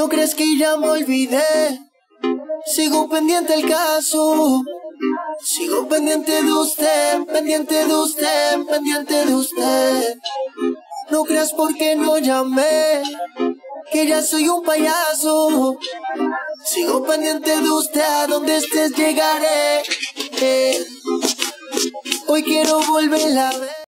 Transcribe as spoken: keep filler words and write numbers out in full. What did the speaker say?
No crees que ya me olvidé. Sigo pendiente del caso. Sigo pendiente de usted, pendiente de usted, pendiente de usted. No creas porque no llamé, que ya soy un payaso. Sigo pendiente de usted, a donde estés llegaré. Eh. Hoy quiero volver a ver.